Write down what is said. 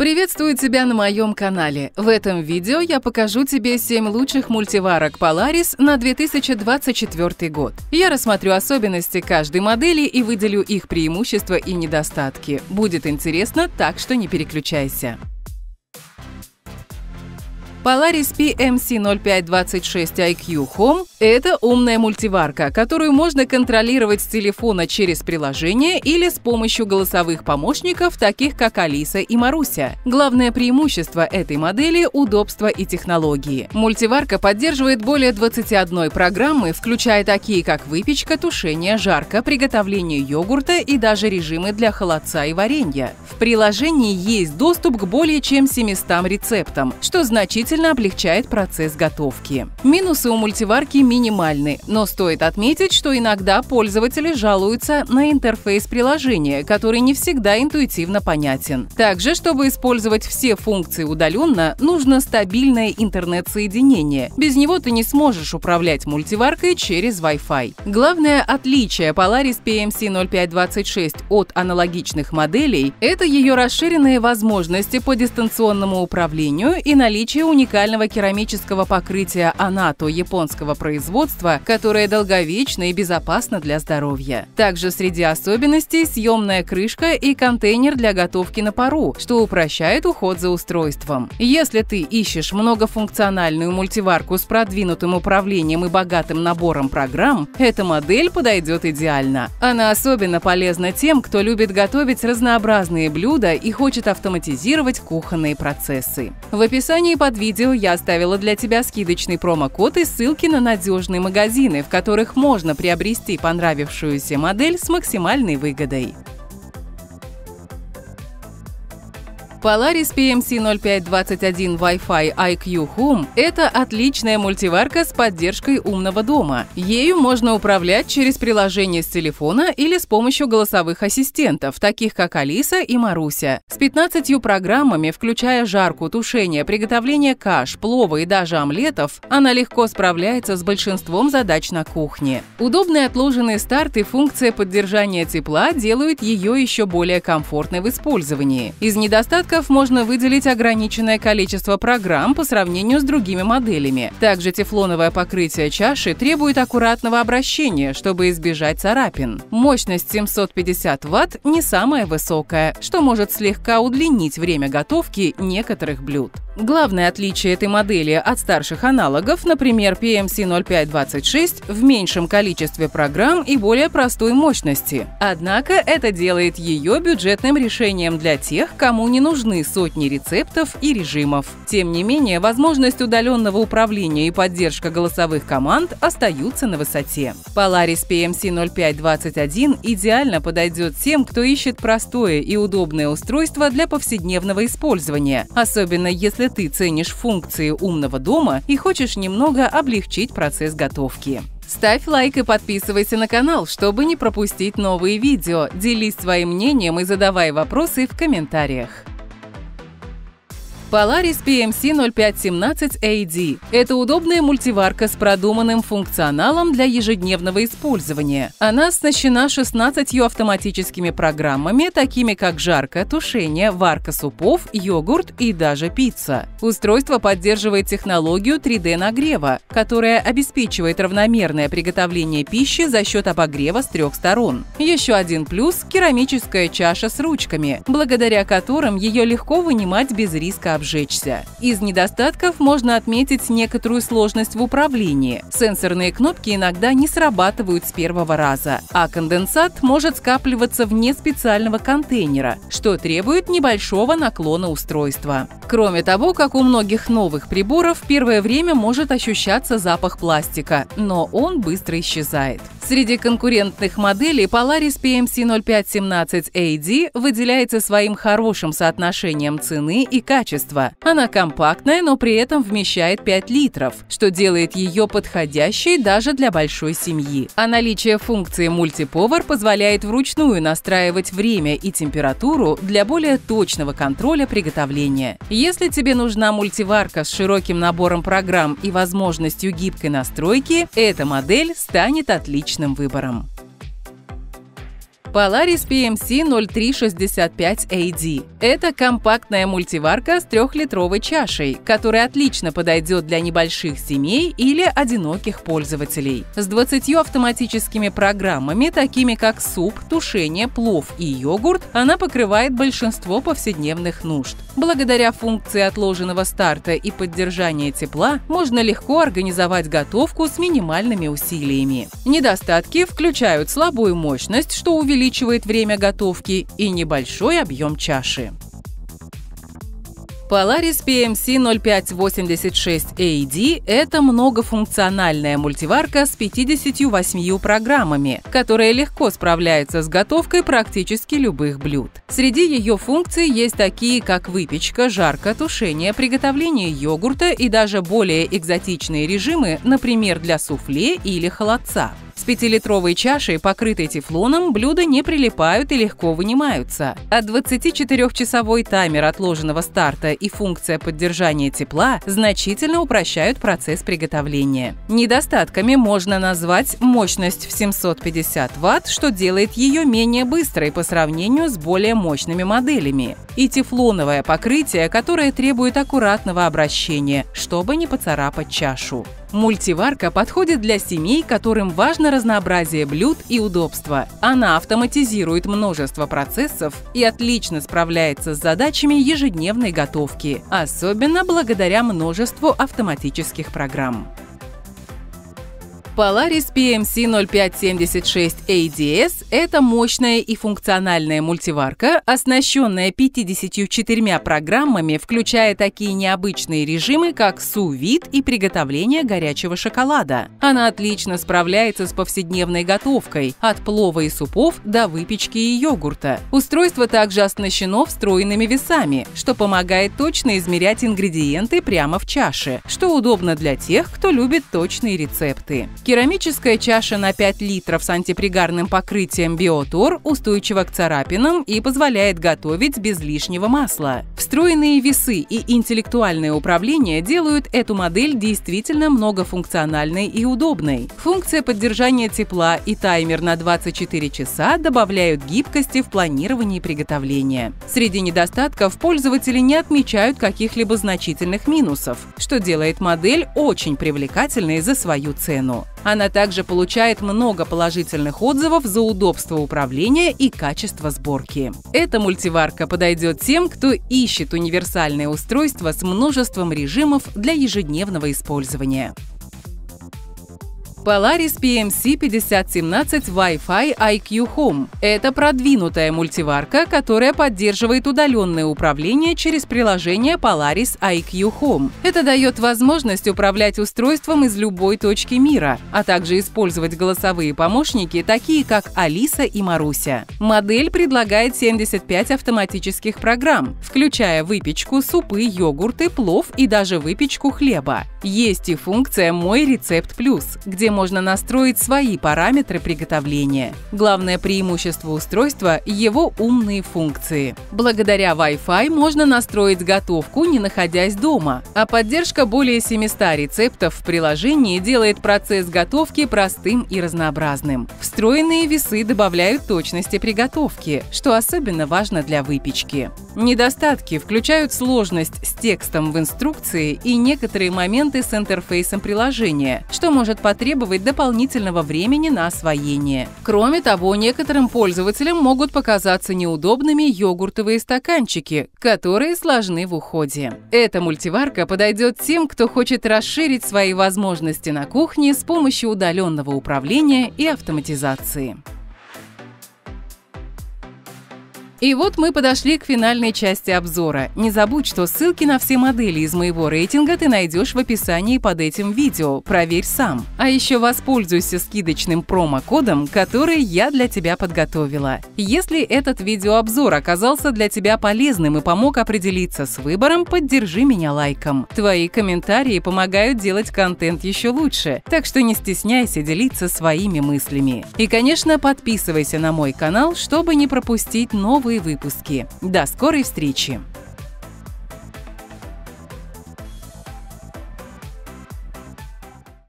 Приветствую тебя на моем канале. В этом видео я покажу тебе 7 лучших мультиварок Polaris на 2024 год. Я рассмотрю особенности каждой модели и выделю их преимущества и недостатки. Будет интересно, так что не переключайся. Polaris PMC0526iQ Home – это умная мультиварка, которую можно контролировать с телефона через приложение или с помощью голосовых помощников, таких как Алиса и Маруся. Главное преимущество этой модели – удобство и технологии. Мультиварка поддерживает более 21 программы, включая такие как выпечка, тушение, жарка, приготовление йогурта и даже режимы для холодца и варенья. В приложении есть доступ к более чем 700 рецептам, что значительно облегчает процесс готовки. Минусы у мультиварки минимальны, но стоит отметить, что иногда пользователи жалуются на интерфейс приложения, который не всегда интуитивно понятен. Также, чтобы использовать все функции удаленно, нужно стабильное интернет-соединение. Без него ты не сможешь управлять мультиваркой через Wi-Fi. Главное отличие Polaris PMC0526 от аналогичных моделей – это ее расширенные возможности по дистанционному управлению и наличие уникального керамического покрытия Anato японского производства, которое долговечно и безопасно для здоровья. Также среди особенностей съемная крышка и контейнер для готовки на пару, что упрощает уход за устройством. Если ты ищешь многофункциональную мультиварку с продвинутым управлением и богатым набором программ, эта модель подойдет идеально. Она особенно полезна тем, кто любит готовить разнообразные блюда и хочет автоматизировать кухонные процессы. В описании под видео я оставила для тебя скидочный промокод и ссылки на надежные магазины, в которых можно приобрести понравившуюся модель с максимальной выгодой. Polaris PMC0521 Wi-Fi iQ Home – это отличная мультиварка с поддержкой умного дома. Ею можно управлять через приложение с телефона или с помощью голосовых ассистентов, таких как Алиса и Маруся. С 15 программами, включая жарку, тушение, приготовление каш, плова и даже омлетов, она легко справляется с большинством задач на кухне. Удобный отложенный старт и функция поддержания тепла делают ее еще более комфортной в использовании. Из недостатков можно выделить ограниченное количество программ по сравнению с другими моделями. Также тефлоновое покрытие чаши требует аккуратного обращения, чтобы избежать царапин. Мощность 750 Вт не самая высокая, что может слегка удлинить время готовки некоторых блюд. Главное отличие этой модели от старших аналогов, например, PMC0526, в меньшем количестве программ и более простой мощности. Однако это делает ее бюджетным решением для тех, кому не нужны сотни рецептов и режимов. Тем не менее, возможность удаленного управления и поддержка голосовых команд остаются на высоте. Polaris PMC0521 идеально подойдет тем, кто ищет простое и удобное устройство для повседневного использования, особенно если ты ценишь функции умного дома и хочешь немного облегчить процесс готовки. Ставь лайк и подписывайся на канал, чтобы не пропустить новые видео. Делись своим мнением и задавай вопросы в комментариях. Polaris PMC0517AD – это удобная мультиварка с продуманным функционалом для ежедневного использования. Она оснащена 16 автоматическими программами, такими как жарка, тушение, варка супов, йогурт и даже пицца. Устройство поддерживает технологию 3D-нагрева, которая обеспечивает равномерное приготовление пищи за счет обогрева с 3 сторон. Еще один плюс – керамическая чаша с ручками, благодаря которым ее легко вынимать без риска обжечься. Из недостатков можно отметить некоторую сложность в управлении. Сенсорные кнопки иногда не срабатывают с первого раза, а конденсат может скапливаться вне специального контейнера, что требует небольшого наклона устройства. Кроме того, как у многих новых приборов, первое время может ощущаться запах пластика, но он быстро исчезает. Среди конкурентных моделей Polaris PMC0517AD выделяется своим хорошим соотношением цены и качества. Она компактная, но при этом вмещает 5 литров, что делает ее подходящей даже для большой семьи. А наличие функции мультиповар позволяет вручную настраивать время и температуру для более точного контроля приготовления. Если тебе нужна мультиварка с широким набором программ и возможностью гибкой настройки, эта модель станет отличным выбором. Polaris PMC 0365AD – это компактная мультиварка с 3-литровой чашей, которая отлично подойдет для небольших семей или одиноких пользователей. С 20 автоматическими программами, такими как суп, тушение, плов и йогурт, она покрывает большинство повседневных нужд. Благодаря функции отложенного старта и поддержания тепла можно легко организовать готовку с минимальными усилиями. Недостатки включают слабую мощность, что увеличивает время готовки, и небольшой объем чаши. Polaris PMC 0586AD – это многофункциональная мультиварка с 58 программами, которая легко справляется с готовкой практически любых блюд. Среди ее функций есть такие, как выпечка, жарка, тушение, приготовление йогурта и даже более экзотичные режимы, например, для суфле или холодца. С 5-литровой чашей, покрытой тефлоном, блюда не прилипают и легко вынимаются. А 24-часовой таймер отложенного старта и функция поддержания тепла значительно упрощают процесс приготовления. Недостатками можно назвать мощность в 750 Вт, что делает ее менее быстрой по сравнению с более мощными моделями, и тефлоновое покрытие, которое требует аккуратного обращения, чтобы не поцарапать чашу. Мультиварка подходит для семей, которым важно разнообразие блюд и удобство. Она автоматизирует множество процессов и отлично справляется с задачами ежедневной готовки, особенно благодаря множеству автоматических программ. Polaris PMC 0576ADS – это мощная и функциональная мультиварка, оснащенная 54 программами, включая такие необычные режимы, как sous-vide и приготовление горячего шоколада. Она отлично справляется с повседневной готовкой, от плова и супов до выпечки и йогурта. Устройство также оснащено встроенными весами, что помогает точно измерять ингредиенты прямо в чаше, что удобно для тех, кто любит точные рецепты. Керамическая чаша на 5 литров с антипригарным покрытием Biotor устойчива к царапинам и позволяет готовить без лишнего масла. Встроенные весы и интеллектуальное управление делают эту модель действительно многофункциональной и удобной. Функция поддержания тепла и таймер на 24 часа добавляют гибкости в планировании приготовления. Среди недостатков пользователи не отмечают каких-либо значительных минусов, что делает модель очень привлекательной за свою цену. Она также получает много положительных отзывов за удобство управления и качество сборки. Эта мультиварка подойдет тем, кто ищет универсальное устройство с множеством режимов для ежедневного использования. Polaris PMC 5017 Wi-Fi IQ Home – это продвинутая мультиварка, которая поддерживает удаленное управление через приложение Polaris IQ Home. Это дает возможность управлять устройством из любой точки мира, а также использовать голосовые помощники, такие как Алиса и Маруся. Модель предлагает 75 автоматических программ, включая выпечку, супы, йогурты, плов и даже выпечку хлеба. Есть и функция «Мой рецепт плюс», где можно настроить свои параметры приготовления. Главное преимущество устройства – его умные функции. Благодаря Wi-Fi можно настроить готовку, не находясь дома, а поддержка более 700 рецептов в приложении делает процесс готовки простым и разнообразным. Встроенные весы добавляют точности приготовки, что особенно важно для выпечки. Недостатки включают сложность с текстом в инструкции и некоторые моменты с интерфейсом приложения, что может потребовать дополнительного времени на освоение. Кроме того, некоторым пользователям могут показаться неудобными йогуртовые стаканчики, которые сложны в уходе. Эта мультиварка подойдет тем, кто хочет расширить свои возможности на кухне с помощью удаленного управления и автоматизации. И вот мы подошли к финальной части обзора. Не забудь, что ссылки на все модели из моего рейтинга ты найдешь в описании под этим видео. Проверь сам. А еще воспользуйся скидочным промокодом, который я для тебя подготовила. Если этот видеообзор оказался для тебя полезным и помог определиться с выбором, поддержи меня лайком. Твои комментарии помогают делать контент еще лучше, так что не стесняйся делиться своими мыслями. И, конечно, подписывайся на мой канал, чтобы не пропустить новые выпуски. До скорой встречи!